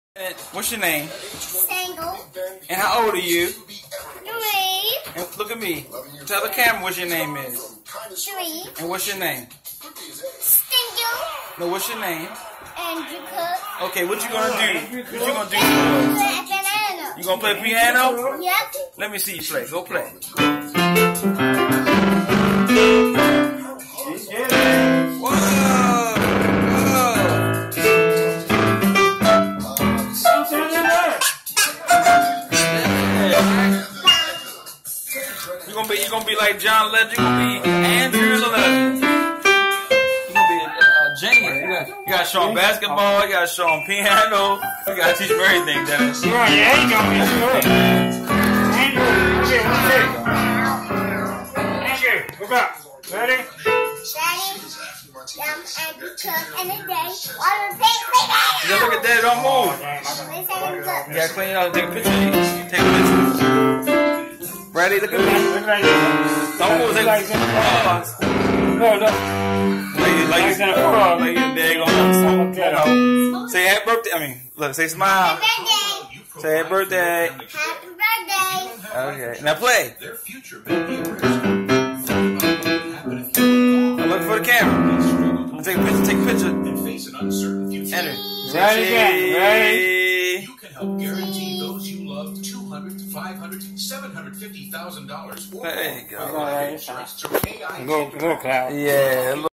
And what's your name? Single. And how old are you? 3. And look at me. Tell the camera what your name is. 3. And what's your name? Single. No, what's your name? Andrew Cook. Okay, what you gonna do? What you gonna do? Play piano. You gonna play piano? Yep. Let me see you play. Go play. Whoa! You gonna be like John Legend. You gonna be Andrew the Legend. You gonna be a genius. You gotta show him basketball. You gotta show him piano. You gotta teach him everything, Dennis. Yeah, you ain't gonna be good. Andrew, Andrew, look up. Ready? Ready? Andrew Cook in a day. Water pink piano. Just look at that. Don't move. You gotta clean up. Take a picture. Take a picture. Ready? Look at me. Look like this. Don't move. Take a picture. No, no. Like you're dead on. Say happy birthday. I mean, look. Say smile. Happy birthday. Say happy birthday. Happy birthday. Okay. Now play. Now look for the camera. Take a picture. Take a picture. Enter. Ready again. Ready? You can help guarantee those you love $200 to $500 to $750,000. There you go. Go, Cloud. Yeah.